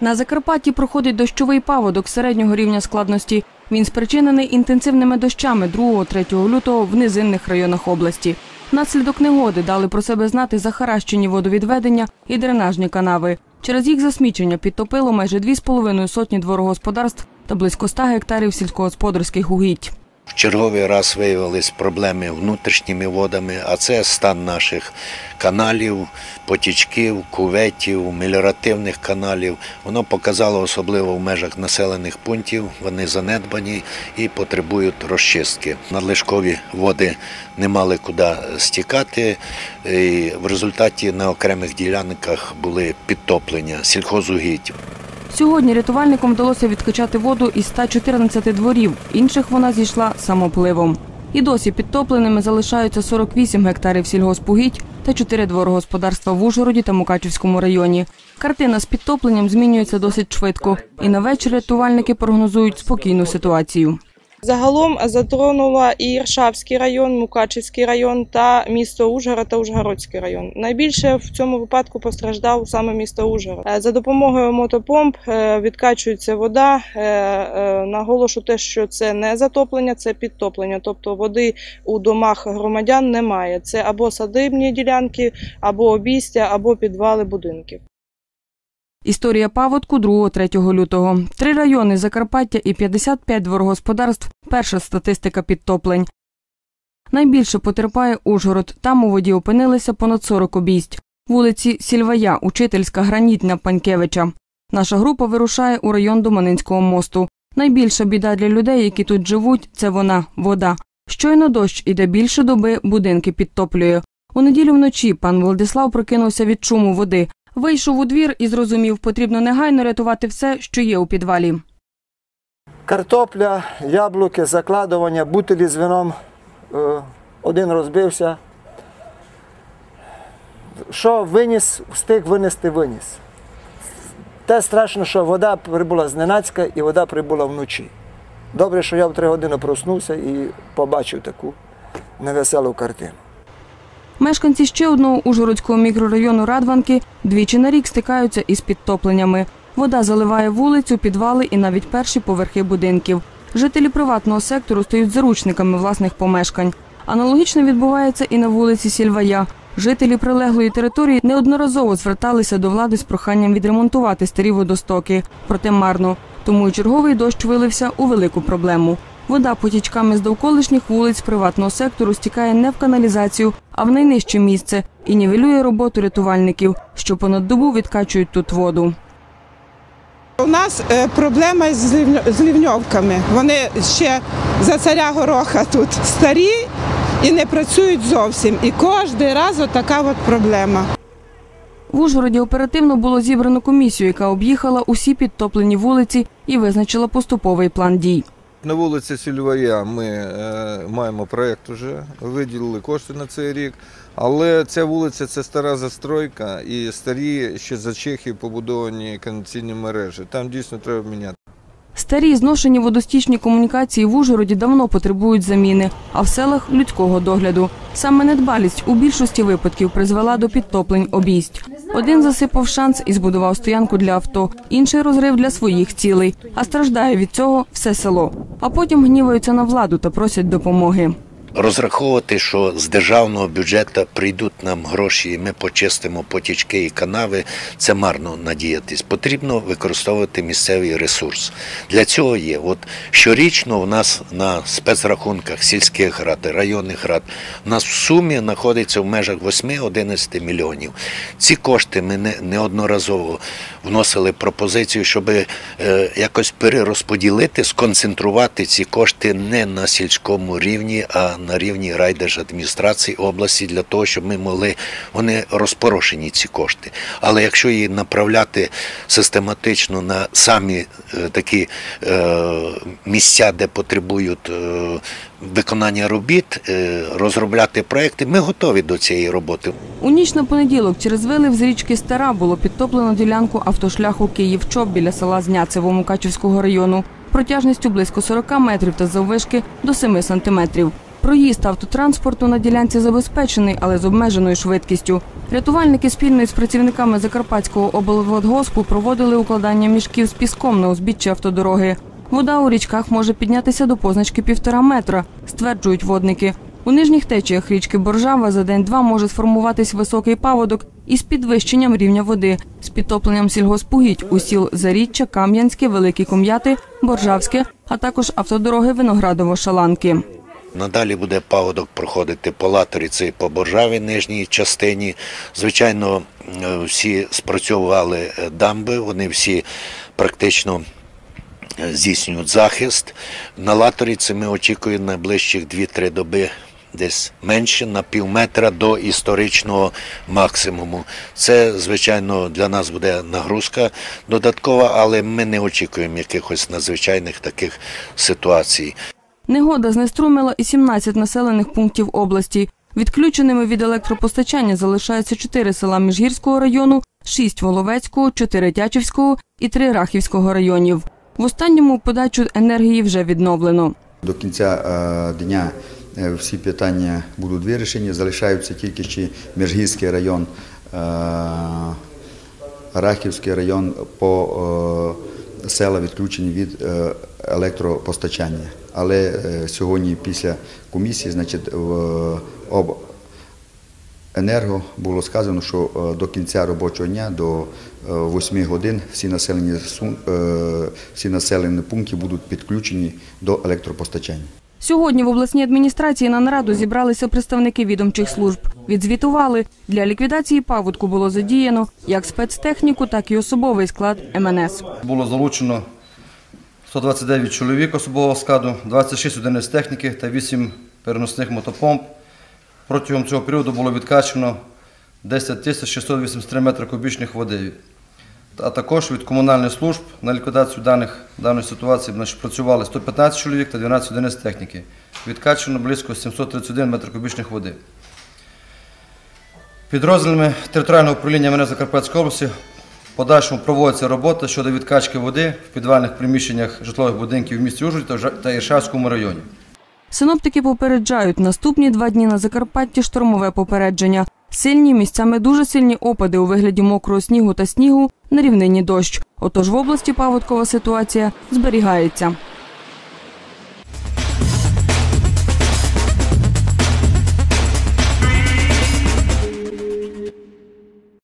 На Закарпатті проходить дощовий паводок середнього рівня складності. Він спричинений інтенсивними дощами 2-3 лютого в низинних районах області. Внаслідок негоди дали про себе знати захаращені водовідведення і дренажні канави. Через їх засмічення підтопило майже 2,5 сотні дворогосподарств та близько 100 гектарів сільськогосподарських угідь. В черговий раз виявились проблеми внутрішніми водами, а це стан наших каналів, потічків, куветів, меліоративних каналів. Воно показало, особливо в межах населених пунктів, вони занедбані і потребують розчистки. Надлишкові води не мали куди стікати, і в результаті на окремих ділянках були підтоплення сільхозугідь. Сьогодні рятувальникам вдалося відкачати воду із 114 дворів, інших вона зійшла самопливом. І досі підтопленими залишаються 48 гектарів сільгоспугідь та 4 дворогосподарства в Ужгороді та Мукачівському районі. Картина з підтопленням змінюється досить швидко, і на вечір рятувальники прогнозують спокійну ситуацію. Загалом затронула і Іршавський район, Мукачівський район та місто Ужгород та Ужгородський район. Найбільше в цьому випадку постраждав саме місто Ужгород. За допомогою мотопомп відкачується вода. Наголошу те, що це не затоплення, це підтоплення. Тобто води у домах громадян немає. Це або садибні ділянки, або обійстя, або підвали будинків. Історія паводку 2-3 лютого. 3 райони Закарпаття і 55 дворогосподарств – перша статистика підтоплень. Найбільше потерпає Ужгород. Там у воді опинилися понад 40 обійсть. Вулиці Сільвая, Учительська, Гранітна, Панькевича. Наша група вирушає у район Доманинського мосту. Найбільша біда для людей, які тут живуть – це вона – вода. Щойно дощ іде більше доби, будинки підтоплює. У неділю вночі пан Владислав прокинувся від шуму води. Вийшов у двір і зрозумів, потрібно негайно рятувати все, що є у підвалі. Картопля, яблуки, закладування, бутилі з вином. Один розбився. Що виніс, встиг винести, виніс. Те страшно, що вода прибула зненацька і вода прибула вночі. Добре, що я в 3 години проснувся і побачив таку невеселу картину. Мешканці ще одного ужгородського мікрорайону Радванки двічі на рік стикаються із підтопленнями. Вода заливає вулицю, підвали і навіть перші поверхи будинків. Жителі приватного сектору стають заручниками власних помешкань. Аналогічно відбувається і на вулиці Сільвая. Жителі прилеглої території неодноразово зверталися до влади з проханням відремонтувати старі водостоки. Проте марно. Тому і черговий дощ вилився у велику проблему. Вода потічками з довколишніх вулиць приватного сектору стікає не в каналізацію, а в найнижче місце і нівелює роботу рятувальників, що понад добу відкачують тут воду. У нас проблема з ливньовками. Вони ще за царя Гороха тут старі і не працюють зовсім. І кожен раз отака от проблема. В Ужгороді оперативно було зібрано комісію, яка об'їхала усі підтоплені вулиці і визначила поступовий план дій. На вулиці Сільвая ми маємо проєкт вже, виділили кошти на цей рік, але ця вулиця – це стара застройка і старі ще за чехів побудовані каналізаційні мережі. Там дійсно треба міняти. Старі зношені водостічні комунікації в Ужгороді давно потребують заміни, а в селах – людського догляду. Саме недбалість у більшості випадків призвела до підтоплень обійсть. Один засипав шанс і збудував стоянку для авто, інший розрив для своїх цілей. А страждає від цього все село. А потім гніваються на владу та просять допомоги. Розраховувати, що з державного бюджету прийдуть нам гроші і ми почистимо потічки і канави, це марно надіятись. Потрібно використовувати місцевий ресурс. Для цього є. От щорічно у нас на спецрахунках сільських рад, районних рад, у нас в сумі знаходиться в межах 8-11 мільйонів. Ці кошти ми неодноразово вносили пропозицію, щоб якось перерозподілити, сконцентрувати ці кошти не на сільському рівні, а на рівні райдержадміністрації області, для того, щоб ми могли, вони розпорошені ці кошти. Але якщо її направляти систематично на самі такі місця, де потребують виконання робіт, розробляти проекти, ми готові до цієї роботи. У ніч на понеділок через вилив з річки Стара було підтоплено ділянку автошляху Київ-Чоп біля села Зняцево Мукачівського району. Протяжністю близько 40 метрів та заввишки до 7 сантиметрів. Проїзд автотранспорту на ділянці забезпечений, але з обмеженою швидкістю. Рятувальники спільно із працівниками Закарпатського облводгоспу проводили укладання мішків з піском на узбіччі автодороги. Вода у річках може піднятися до позначки 1,5 метра, стверджують водники. У нижніх течіях річки Боржава за день-два може сформуватись високий паводок із підвищенням рівня води, з підтопленням сільгоспугідь у сіл Заріччя, Кам'янське, Великі Ком'яти, Боржавське, а також автодороги Виноградово-Шаланки. Надалі буде паводок проходити по Латориці і по Боржаві, нижній частині. Звичайно, всі спрацьовували дамби, вони всі практично здійснюють захист. На Латориці ми очікуємо найближчих 2-3 доби десь менше, на пів метра до історичного максимуму. Це, звичайно, для нас буде нагрузка додаткова, але ми не очікуємо якихось надзвичайних таких ситуацій. Негода знеструмила і 17 населених пунктів області. Відключеними від електропостачання залишаються 4 села Міжгірського району, 6 Воловецького, 4 Тячівського і 3 Рахівського районів. В останньому подачу енергії вже відновлено. До кінця дня всі питання будуть вирішені, залишаються тільки ще Міжгірський район, Рахівський район, по села відключені від електропостачання. Але сьогодні після комісії, значить, в обенерго було сказано, що до кінця робочого дня, до 8 годин, всі населені пункти будуть підключені до електропостачання. Сьогодні в обласній адміністрації на нараду зібралися представники відомчих служб. Відзвітували, для ліквідації паводку було задіяно як спецтехніку, так і особовий склад МНС. Було залучено 129 чоловік особового складу, 26 одиниць техніки та 8 переносних мотопомп. Протягом цього періоду було відкачено 10 683 метри кубічних води. А також від комунальних служб на ліквідацію даної ситуації працювали 115 чоловік та 12 одиниць техніки. Відкачено близько 731 метр кубічних води. Підрозділами територіального управління МНС Закарпатської області в подальшому проводиться робота щодо відкачки води в підвальних приміщеннях житлових будинків в місті Ужгороді та Іршавському районі. Синоптики попереджають, наступні 2 дні на Закарпатті штормове попередження. Сильні, місцями дуже сильні опади у вигляді мокрого снігу та снігу, на рівнині дощ. Отож в області паводкова ситуація зберігається.